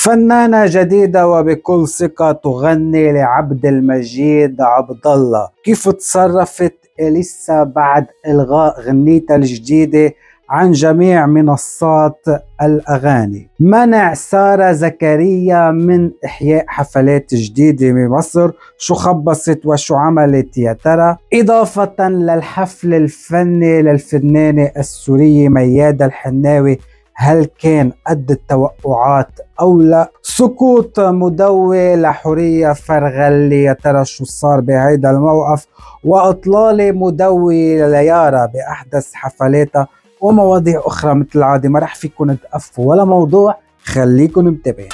فنانة جديدة وبكل ثقة تغني لعبد المجيد عبد الله. كيف تصرفت إليسا بعد إلغاء غنيتها الجديدة عن جميع منصات الأغاني؟ منع سارة زكريا من إحياء حفلات جديدة بمصر، شو خبصت وشو عملت يا ترى؟ إضافة للحفل الفني للفنانة السورية ميادة الحناوي، هل كان قد التوقعات أو لا؟ سكوت مدوي لحورية فرغلي، يا ترى شو صار بهيدا الموقف؟ وإطلالة مدوي ليارا بأحدث حفلاتها، ومواضيع أخرى مثل العادة. ما رح فيكن تقفوا ولا موضوع، خليكن متابعين.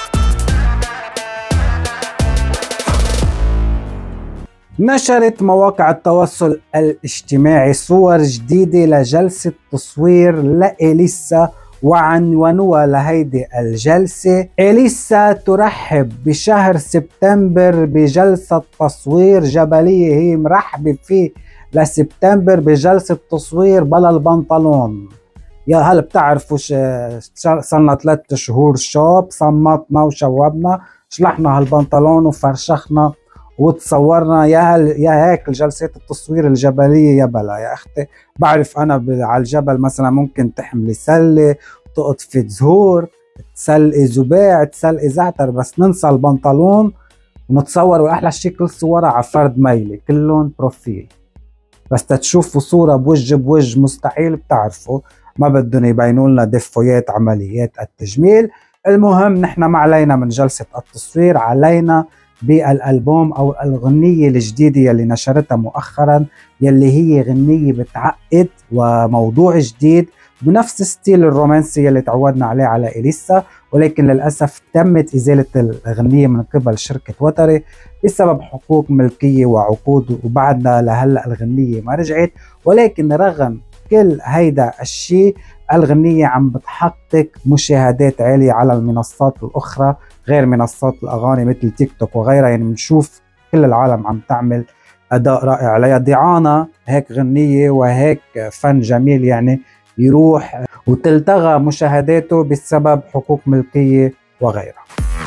نشرت مواقع التواصل الاجتماعي صور جديدة لجلسة تصوير لإليسا، وعنونوها لهيدي الجلسة: إليسا ترحب بشهر سبتمبر بجلسة تصوير جبلية. هي مرحبة فيه لسبتمبر بجلسة تصوير بلا البنطلون. يا هل بتعرفوا صرنا 3 شهور شوب، صمتنا وشوبنا، شلحنا هالبنطلون وفرشخنا وتصورنا. يا هيك الجلسات التصوير الجبلية يا بلا يا اختي. بعرف انا على الجبل مثلا ممكن تحملي سلة، تقطفي زهور، تسلقي زباع، تسلقي زعتر، بس ننسى البنطلون ونتصور. واحلى شيء كل صورها على فرد ميلة كلهم بروفيل، بس تشوفوا صورة بوجه مستحيل بتعرفوا، ما بدهم يبينوا لنا دفويات عمليات التجميل. المهم نحن ما علينا من جلسة التصوير، علينا بالألبوم أو الغنية الجديدة يلي نشرتها مؤخرا، يلي هي غنية بتعقد وموضوع جديد بنفس ستيل الرومانسي يلي تعودنا عليه على إليسا، ولكن للأسف تمت إزالة الغنية من قبل شركة وتري بسبب حقوق ملكية وعقود، وبعدنا لهلأ الغنية ما رجعت. ولكن رغم كل هيدا الشيء الغنية عم بتحقق مشاهدات عالية على المنصات الأخرى غير منصات الأغاني مثل تيك توك وغيرها. يعني بنشوف كل العالم عم تعمل أداء رائع عليها. ضعانة هيك غنية وهيك فن جميل يعني يروح وتلتغى مشاهداته بسبب حقوق ملكية وغيرها.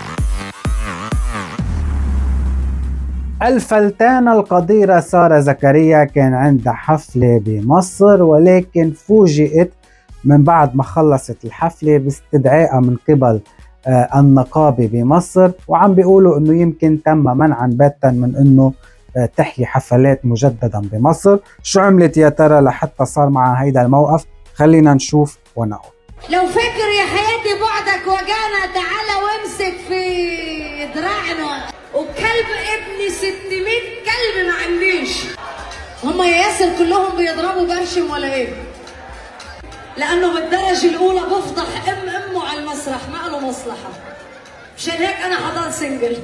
الفلتانة القديرة سارة زكريا كان عندها حفلة بمصر، ولكن فوجئت من بعد ما خلصت الحفلة باستدعائها من قبل النقابة بمصر، وعم بيقولوا انه يمكن تم منعا باتا من انه تحيي حفلات مجددا بمصر. شو عملت يا ترى لحتى صار معها هيدا الموقف؟ خلينا نشوف ونقول. لو فكر يا حياتي بعدك وجعنا، تعالى وامسك في دراعنا، وكلب ابني 600 كلب ما عنديش. هما يا ياسر كلهم بيضربوا برشم ولا ايه؟ لانه بالدرجة الاولى بفضح امه على المسرح، ما له مصلحة. مشان هيك انا حضر سنجل.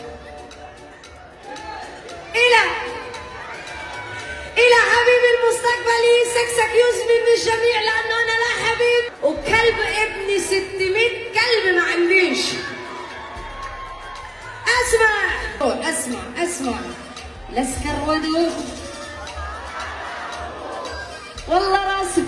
الى حبيبي المستقبلي سكسك يوزني من الجميع، لانه انا لا حبيب، وكلب ابني 600 كلب ما عنديش. اسمع لسكر ودود والله راسك.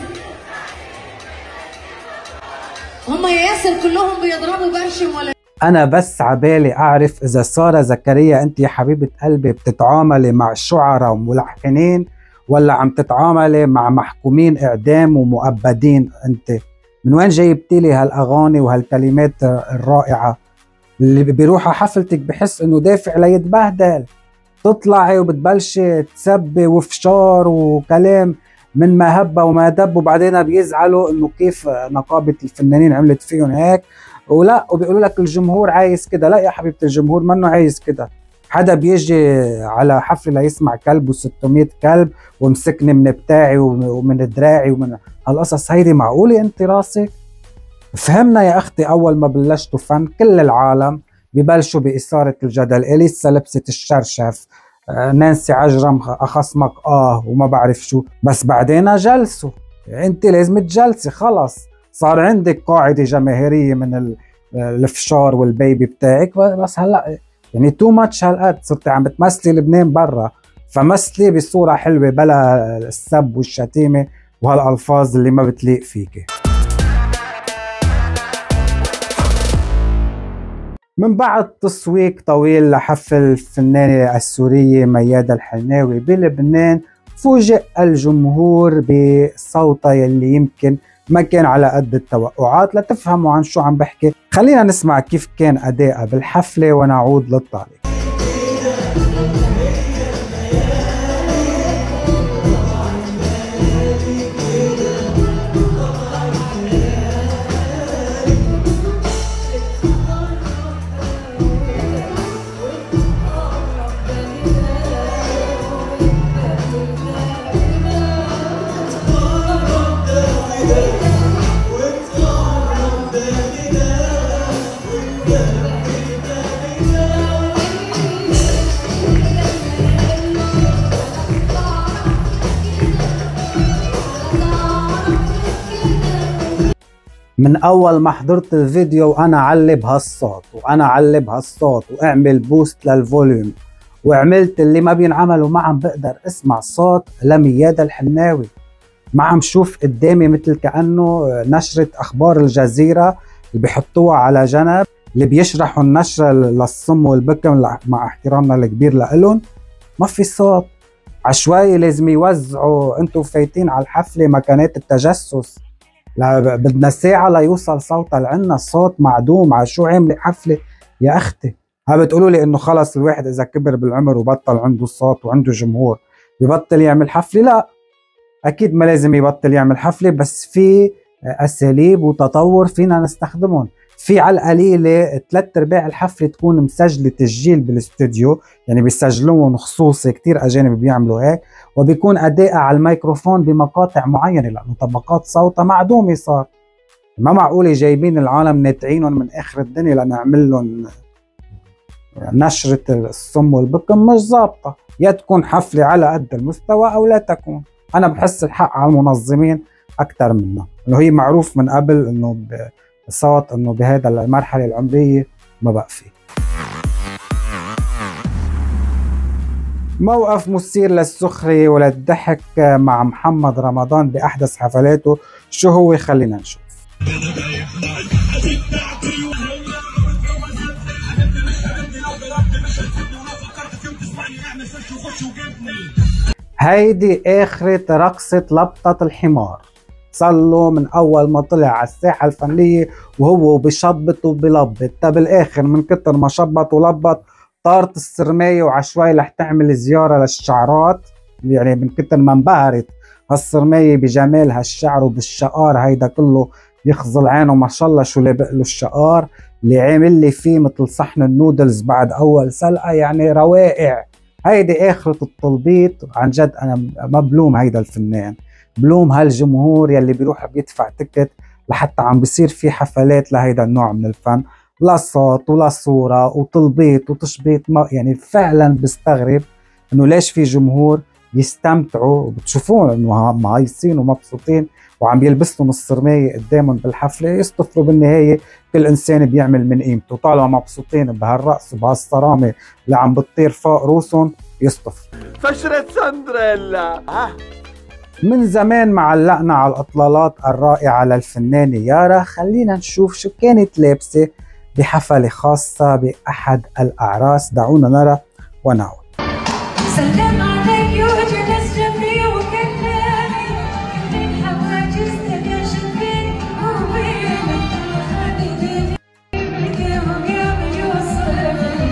هما يا ياسر كلهم بيضربوا برشم ولا؟ أنا بس عبالي أعرف إذا سارة زكريا أنت يا حبيبة قلبي بتتعاملي مع شعراء وملحنين، ولا عم تتعاملي مع محكومين إعدام ومؤبدين؟ أنت من وين جايبتي لي هالأغاني وهالكلمات الرائعة؟ اللي بيروح حفلتك بحس إنه دافع ليتبهدل، تطلعي وبتبلشي تسبي وفشار وكلام من ما هب وما دب، وبعدين بيزعلوا إنه كيف نقابة الفنانين عملت فيهم هيك ولا، وبيقولوا لك الجمهور عايز كده. لا يا حبيبة، الجمهور منه عايز كده. حدا بيجي على حفلة ليسمع كلب و600 كلب ومسكني من بتاعي ومن دراعي ومن هالقصص هيدي؟ معقولة انت راسك؟ فهمنا يا اختي. اول ما بلشتوا فن كل العالم ببلشوا بإثارة الجدل. إليسا لبست الشرشف، نانسي عجرم اخصمك وما بعرف شو، بس بعدين جلسوا. انت لازم تجلسي، خلص صار عندك قاعدة جماهيرية من الفشار والبيبي بتاعك. بس هلا يعني تو ماتش هالقد صرتي عم بتمثلي لبنان برا، فمثلي بصورة حلوة بلا السب والشتيمة وهالألفاظ اللي ما بتليق فيكي. من بعد تصويت طويل لحفل الفنانة السورية ميادة الحناوي بلبنان، فوجئ الجمهور بصوتها يلي يمكن ما كان على قد التوقعات. لتفهموا عن شو عم بحكي خلينا نسمع كيف كان أدائها بالحفلة ونعود للتعليق. من اول ما حضرت الفيديو وانا علب هالصوت واعمل بوست للفوليوم، وعملت اللي ما بينعمل وما عم بقدر اسمع صوت لميادة الحناوي. ما عم شوف قدامي مثل كأنه نشرة اخبار الجزيرة اللي بيحطوها على جنب، اللي بيشرحوا النشرة للصم والبكم مع احترامنا الكبير لإلهم. ما في صوت، عشوائي لازم يوزعوا. انتم فايتين على الحفلة مكانات التجسس، بدنا ساعة ليوصل صوتها لعنا، الصوت معدوم. على شو عاملة حفلة يا أختي؟ بتقولوا لي إنه خلص الواحد إذا كبر بالعمر وبطل عنده الصوت وعنده جمهور ببطل يعمل حفلة؟ لا، أكيد ما لازم يبطل يعمل حفلة، بس في أساليب وتطور فينا نستخدمهم. في على القليلة 3/4 الحفلة تكون مسجلة تسجيل بالاستوديو، يعني بيسجلوهم خصوصي، كتير أجانب بيعملوا هيك، وبيكون أدائها على الميكروفون بمقاطع معينة لأنه طبقات صوتها معدومة. صار ما معقولة جايبين العالم ناتعينهم من آخر الدنيا لنعمل لهم نشرة الصم والبكم. مش ظابطة، يا تكون حفلة على قد المستوى أو لا تكون. أنا بحس الحق على المنظمين أكثر منه، إنه هي معروف من قبل إنه الصوت إنه بهذا المرحلة العمرية ما بقى فيه. موقف مثير للسخرية وللضحك مع محمد رمضان بأحدث حفلاته. شو هو؟ خلينا نشوف. هيدي آخرة رقصة لبطة الحمار. صار من أول ما طلع على الساحة الفنية وهو بشبط وبلبط. طب الآخر من كتر ما شبط ولبط طارت السرماية وعشوائي رح تعمل زيارة للشعرات، يعني من كتر ما انبهرت هالسرماية بجمال هالشعر وبالشقار هيدا كله يخزل عينه. ما شاء الله شو لابق له الشقار اللي عامل لي فيه مثل صحن النودلز بعد أول سلقة، يعني روائع. هيدي آخرة التلبيط عن جد. أنا ما بلوم هيدا الفنان، بلوم هالجمهور يلي بيروح بيدفع تكت لحتى عم بيصير في حفلات لهيدا النوع من الفن، لا صوت ولا صورة وتلبيط وتشبيط. يعني فعلا بستغرب انه ليش في جمهور يستمتعوا وبتشوفون انه مهيصين ومبسوطين وعم يلبسهم الصرماية قدامهم بالحفلة، يصطفلوا بالنهاية كل انسان بيعمل من قيمته. طالما مبسوطين بهالرقص وبهالصرامة اللي عم بتطير فوق روسهم يصطفلوا. فشرة سندريلا. من زمان معلقنا على الإطلالات الرائعة للفنانة يارا. خلينا نشوف شو كانت لابسة بحفلة خاصة بأحد الأعراس. دعونا نرى ونعود. سلم علي وجلس جنبي وكلمني من حواجز يا شبين وبيني خليني يوم يوصلني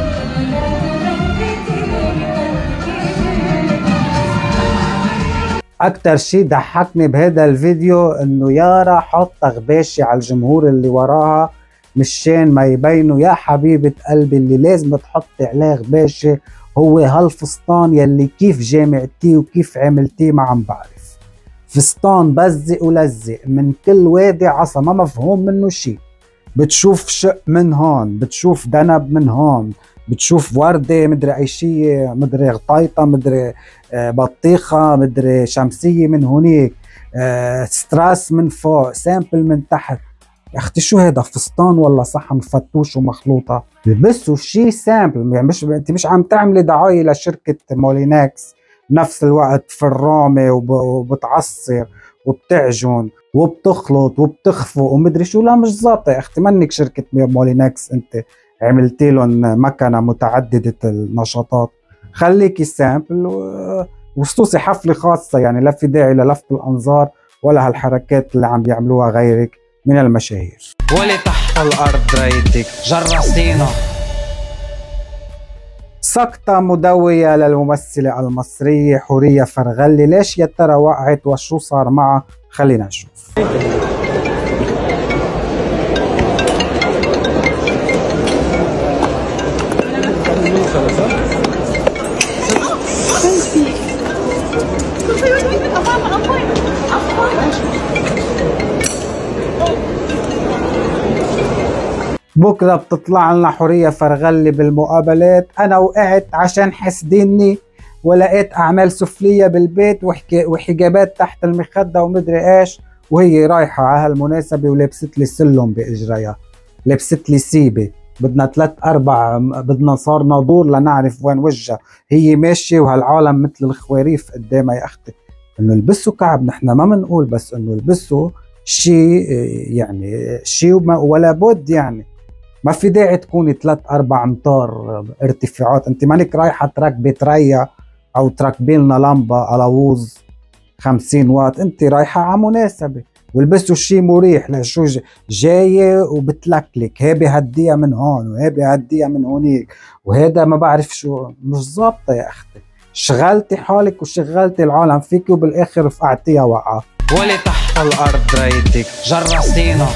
أكتر شي ضحكني بهذا الفيديو إنه يارا حاطة غباشة على الجمهور اللي وراها مشان ما يبينوا يا حبيبة قلبي اللي لازم تحطي عليه غباشة هو هالفستان يلي كيف جامعتيه وكيف عملتيه ما عم بعرف. فستان بزق ولزق من كل وادي عصا، ما مفهوم منه شي. بتشوف شق من هون، بتشوف دنب من هون، بتشوف وردة مدري أي شي، مدري غطيطة، مدري بطيخة، مدري شمسية من هونيك، ستراس من فوق، سامبل من تحت. يا اختي شو هيدا، فستان ولا صحن فتوش ومخلوطة؟ بلبسوا شي سامبل. يعني انت مش عم تعملي دعاية لشركة مولينكس بنفس الوقت فرامة وبتعصر وبتعجن وبتخلط وبتخفق ومدري شو. لا مش ظابطة يا اختي، منك شركة مولينكس انت عملت لهم مكنه متعدده النشاطات، خليكي سامبل وخصوصي حفله خاصه، يعني لا في داعي للفت الانظار ولا هالحركات اللي عم بيعملوها غيرك من المشاهير. ولي تحت الارض ريتك جرسينا. سقطة مدوية للممثلة المصرية حورية فرغلي، ليش يا ترى وقعت وشو صار معها؟ خلينا نشوف. بكره بتطلع لنا حورية فرغلي بالمقابلات، انا وقعت عشان حسديني ولقيت اعمال سفليه بالبيت وحجابات تحت المخده ومدري ايش، وهي رايحه على هالمناسبه ولبست لي سلم باجريها، لبست لي سيبه، بدنا 3-4 بدنا صارنا دور لنعرف وين وجهها، هي ماشيه وهالعالم مثل الخواريف قدامها. يا اختي انه البسوا كعب، نحن ما بنقول، بس انه البسوا شيء، يعني شيء ولا بد، يعني ما في داعي تكوني 3-4 امتار ارتفاعات، انت مانك رايحه تركبي تريا او تركبي لنا لمبه الووز 50 واط، انت رايحه على مناسبه، والبسوا شيء مريح. لشو جايه وبتلكلك، هي بهديها من هون وهي بهديها من هونيك، وهذا ما بعرف شو، مش ظابطه يا اختي. شغلتي حالك وشغلتي العالم فيك وبالاخر فقعتيها وقعه. ولي تحت الارض ريتك جرسينا.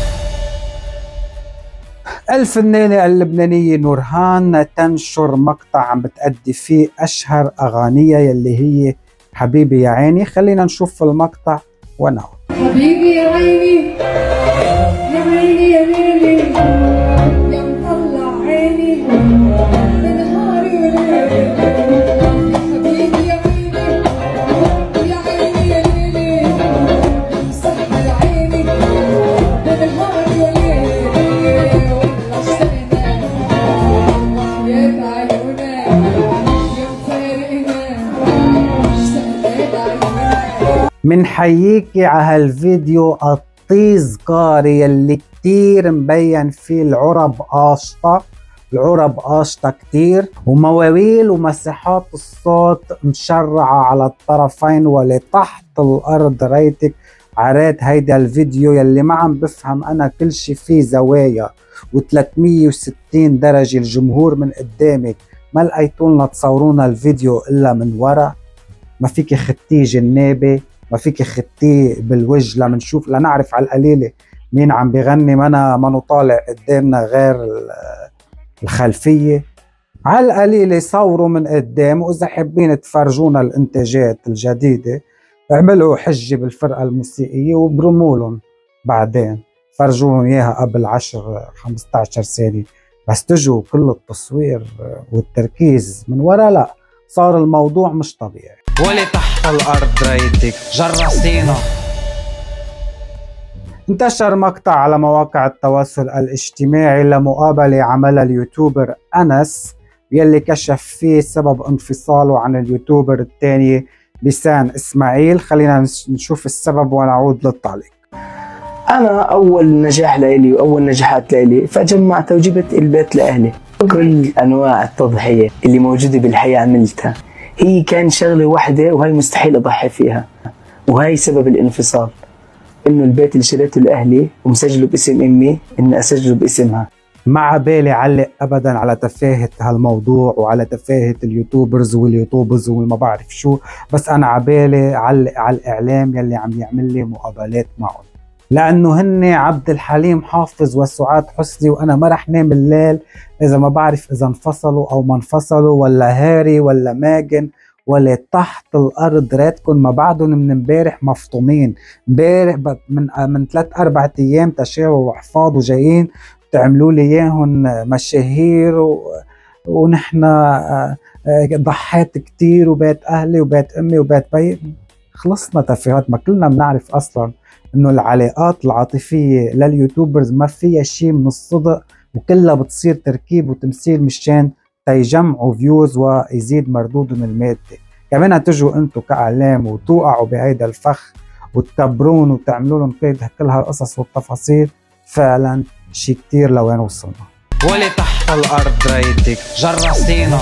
الفنانة اللبنانية نورهان تنشر مقطع عم بتأدي فيه أشهر أغانيها يلي هي حبيبي يا عيني. خلينا نشوف المقطع ونعود. حبيبي يا عيني يا عيني يا ليلي يا مطلع عيني نهاري وليلي، حبيبي يا عيني يا عيني يا ليلي يا مسحر عيني نهاري وليلي، والله اشتقنا وحياة عيونك يا مفارقنا اشتقنا عيونك. منحييكي على هالفيديو الطيز قاري اللي كتير مبين فيه العرب قاشطة، العرب قاشطة كتير، ومواويل ومساحات الصوت مشرعة على الطرفين ولتحت الأرض ريتك. عريت هيدا الفيديو يلي ما عم بفهم أنا كل شي فيه زوايا و360 درجة، الجمهور من قدامك ما لقيتولنا تصورونا الفيديو إلا من ورا، ما فيك ختيه جنابي، ما فيك ختيه بالوجه لمنشوف لنعرف على القليله مين عم بيغني، ما نطالع قدامنا غير الخلفيه. على القليله صوروا من قدام، واذا حابين تفرجونا الانتاجات الجديده اعملوا حجه بالفرقه الموسيقيه وبرمولهم بعدين، فرجوهم اياها قبل 10-15 ثانيه، بس تجوا كل التصوير والتركيز من ورا لا، صار الموضوع مش طبيعي. ولي تحت الارض ريتك جرسينا. انتشر مقطع على مواقع التواصل الاجتماعي لمقابلة عملها اليوتيوبر أنس يلي كشف فيه سبب انفصاله عن اليوتيوبر الثاني بيسان إسماعيل. خلينا نشوف السبب ونعود للتعليق. أنا أول نجاح لإلي وأول نجاحات لإلي فجمعت وجبت البيت لأهلي، كل أنواع التضحية اللي موجودة بالحياة عملتها، هي كان شغلة واحدة وهي مستحيل أضحي فيها، وهي سبب الانفصال، إنه البيت اللي شريته لأهلي ومسجله باسم أمي إني أسجله باسمها. ما عبالي علق أبدا على تفاهة هالموضوع وعلى تفاهة اليوتيوبرز واليوتيوبرز وما بعرف شو، بس أنا عبالي علق على الإعلام يلي عم يعمل لي مقابلات معهم، لأنه هن عبد الحليم حافظ وسعاد حسني، وأنا ما رح نام الليل إذا ما بعرف إذا انفصلوا أو ما انفصلوا، ولا هاري ولا ماجن ولا تحت الأرض. ريتكم ما بعدهم من امبارح مفطومين، امبارح من 3-4 أيام تشاوروا وحفاظ وجايين تعملوا لي إياهم مشاهير ونحن ضحيت كتير وبيت أهلي وبيت أمي وبيت بي. خلصنا تفاهات، ما كلنا بنعرف أصلا إنه العلاقات العاطفية لليوتيوبرز ما فيها شيء من الصدق، وكلها بتصير تركيب وتمثيل مشان تيجمعوا فيوز ويزيد مردودهم المادي. كمان تجوا انتم كاعلام وتوقعوا بهيدا الفخ وتكبرون وتعملوا لهم كل هالقصص والتفاصيل، فعلا شيء كتير لوين وصلنا. ولي تحت الأرض ريتك جرسينا.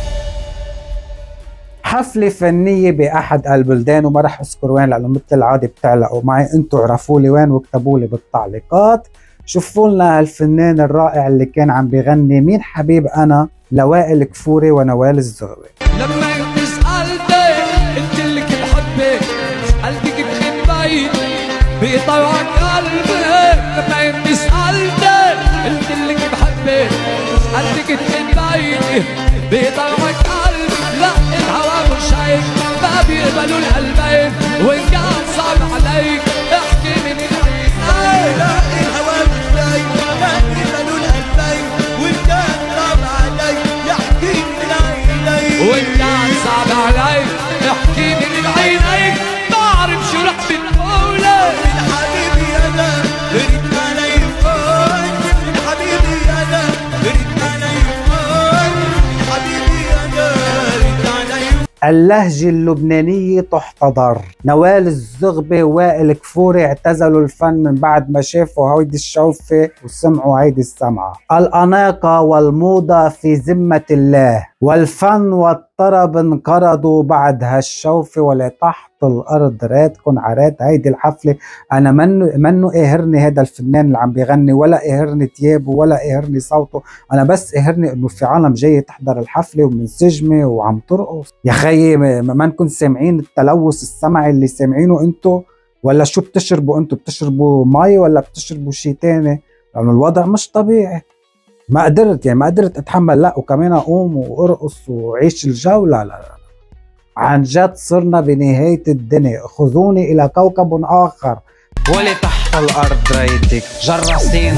حفلة فنية بأحد البلدان وما رح أذكر وين لأنه مثل العادة بتعلقوا معي، أنتوا عرفوا لي وين واكتبوا لي بالتعليقات. شوفوا لنا الفنان الرائع اللي كان عم بيغني مين حبيب أنا لوائل كفوري ونوال الزغبي. لما انت سألتك قلت لك بحبك، سألتك من بعيد بيطوعك قلبك. لما انت سألتك قلت لك بحبك، سألتك من بعيد بيطوعك قلبك. لا الهوى مش هيك ما بيقبلوا القلبين، وإن كان صعب عليك احكي من العين. لا الهوى مش هيك ما بيقبلوا القلبين، وإن كان صعب عليك احكي من العينين. وإن كان صعب عليك احكي من العينين. بعرف شو رح بتقولي من حبيبي أنا ريت ما لا يكون، من حبيبي أنا ريت ما لا يكون، من حبيبي أنا ريت ما لا يكون. اللهجة اللبنانية تحتضر. نوال الزغبي ووائل كفوري اعتزلوا الفن من بعد ما شافوا هيدي الشوفة وسمعوا هيدي السمعة. الأناقة والموضة في ذمة الله، والفن والطرب انقرضوا بعد هالشوفة ولتحت الأرض. راتكن عرات هيدي الحفلة. أنا منو قاهرني هذا الفنان اللي عم بيغني، ولا قاهرني تيابه، ولا قاهرني صوته. أنا بس قاهرني إنه في عالم جاية تحضر الحفلة ومنسجمة وعم ترقص. يا خيي ما نكون سامعين التلوث السمعي اللي سامعينه انتو، ولا شو بتشربوا انتو؟ بتشربوا مي ولا بتشربوا شي تاني؟ لأنه الوضع مش طبيعي. ما قدرت اتحمل. لا وكمان اقوم وارقص وعيش الجو. لا لا لا، عن جد صرنا بنهاية الدنيا. خذوني الى كوكب اخر. ولي تحت الأرض ريتك جرسينا.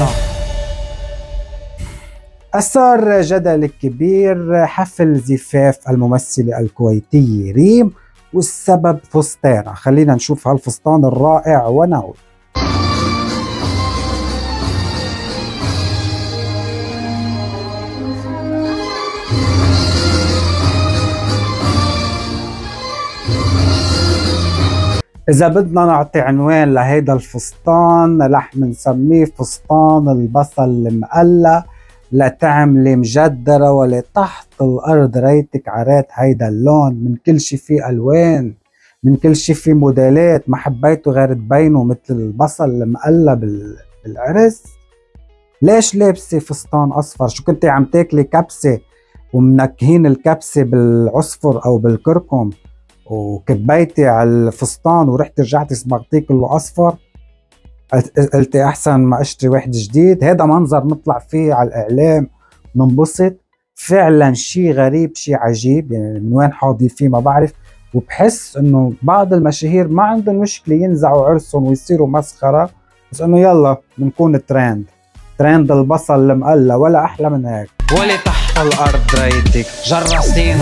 أثار جدل كبير حفل زفاف الممثلة الكويتية ريم، والسبب فستانها. خلينا نشوف هالفستان الرائع ونعود. إذا بدنا نعطي عنوان لهيدا الفستان رح نسميه فستان البصل المقلى. لا تعملي مجدرة ولا تحت الأرض ريتك عرات هيدا اللون. من كل شي في ألوان، من كل شي في موديلات. ما حبيته غير تبينه مثل البصل المقلى بالعرس. ليش لابسة فستان أصفر؟ شو كنتي عم تاكلي كبسة ومنكهين الكبسة بالعصفر أو بالكركم وكبيتي على الفستان ورحتي رجعتي صبغتيه كله أصفر؟ قلتي احسن ما اشتري واحد جديد. هذا منظر نطلع فيه على الاعلام ننبسط؟ فعلا شيء غريب، شيء عجيب. يعني من وين حاضي فيه ما بعرف. وبحس انه بعض المشاهير ما عندهم مشكله ينزعوا عرسهم ويصيروا مسخره، بس انه يلا بنكون ترند البصل المقلى. ولا احلى من هيك. ولي تحت الأرض ريتك جرسينا.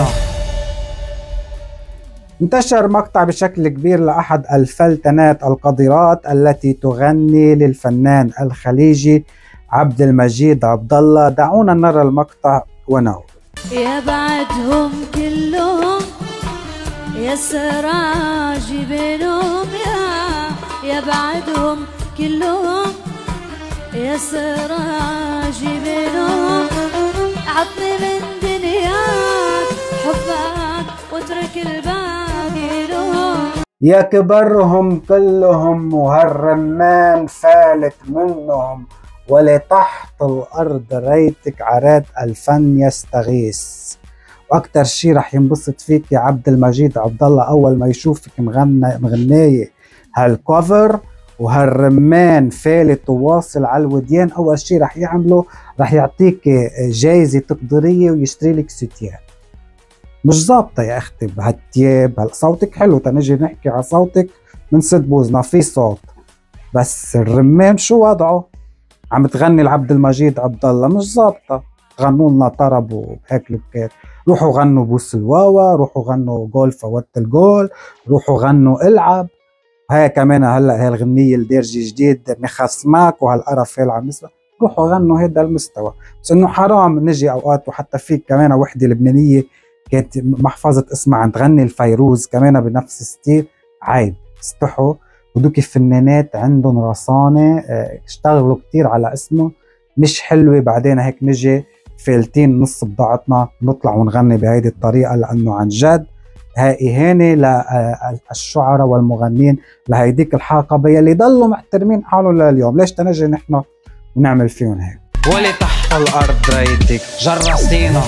انتشر مقطع بشكل كبير لأحد الفلتنات القديرات التي تغني للفنان الخليجي عبد المجيد عبد الله. دعونا نرى المقطع ونعود. يا بعدهم كلهم يا سراجي بينهم، يا بعدهم كلهم يا سراجي بينهم. عطني من دنياك حبك واترك الباقي لهم. يا كبرهم كلهم وهالرمان فالت منهم، ولتحت الأرض ريتك عرات الفن يستغيث. وأكتر شي رح ينبسط فيك يا عبد المجيد عبد الله أول ما يشوفك مغنية هالكوفر وهالرمان فالت وواصل على الوديان. أول شي رح يعمله رح يعطيك جايزة تقديرية ويشتري لك ستيان. مش ظابطة يا أختي بهالتياب. صوتك حلو تنجي نحكي على صوتك من ست بوزنا في صوت، بس الرمان شو وضعه؟ عم تغني لعبد المجيد عبد الله مش ظابطة. غنوا لنا طرب وهيك لبكات. روحوا غنوا بوس الواوا، روحوا غنوا جول فوت الجول، روحوا غنوا العب. هاي كمان هلا هاي الغنية الدارجة جديد مخصماك وهالقرف هي عم نسمع. روحوا غنوا هيدا المستوى. بس انه حرام نجي اوقات. وحتى في كمان وحدة لبنانية كانت محفظة اسمها عم تغني الفيروز كمان بنفس ستيل. عيب، استحوا. ودوك الفنانات عندهم رصانة اشتغلوا كتير على اسمه. مش حلوة بعدين هيك نجي فالتين نص بضاعتنا نطلع ونغني بهيدي الطريقة، لأنه عن جد هاي إهانة للشعراء والمغنين لهيديك الحقبة يلي ضلوا محترمين حالهم لليوم. ليش تنجي نحن ونعمل فيهم هيك؟ ولي تحت الأرض ريتك جرستينا.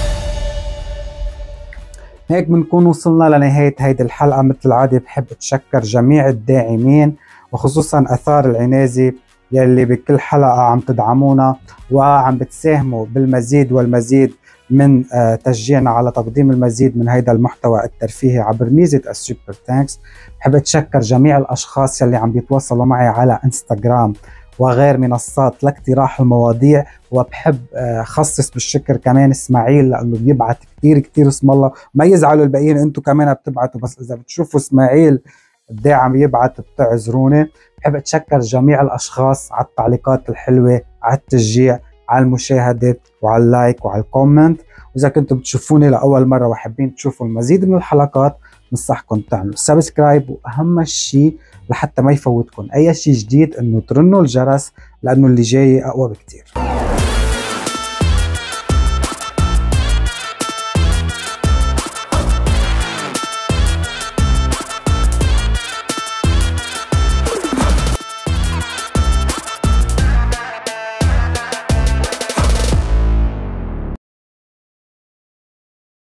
هيك بنكون وصلنا لنهاية هيدي الحلقة. مثل العادة بحب أتشكر جميع الداعمين وخصوصا أثار العنازي يلي بكل حلقة عم تدعمونا وعم بتساهموا بالمزيد والمزيد من تشجيعنا على تقديم المزيد من هيدا المحتوى الترفيهي عبر ميزة السوبر ثانكس. بحب أتشكر جميع الأشخاص يلي عم بيتواصلوا معي على انستغرام وغير منصات لاقتراح المواضيع، وبحب خصص بالشكر كمان اسماعيل لأنه بيبعت كتير اسم الله. ما يزعلوا الباقيين، انتم كمان بتبعتوا، بس إذا بتشوفوا اسماعيل قد ايه عم يبعت بتعذروني. بحب أتشكر جميع الأشخاص على التعليقات الحلوة، على التشجيع، على المشاهدة وعلى اللايك وعلى الكومنت. وإذا كنتم بتشوفوني لأول مرة وحابين تشوفوا المزيد من الحلقات ننصحكم تعملوا سبسكرايب، وأهم شيء لحتى ما يفوتكم أي شيء جديد إنه ترنوا الجرس لأنه اللي جاي أقوى بكتير.